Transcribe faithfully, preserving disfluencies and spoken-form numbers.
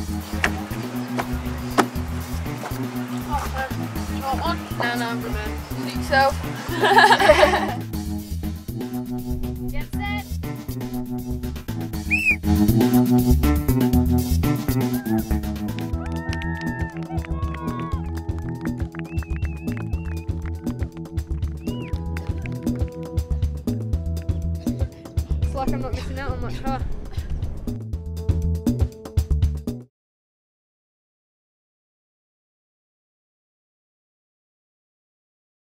Short one? No, no, I'm good. Suit yourself. Get set. It's like I'm not missing out on much, huh?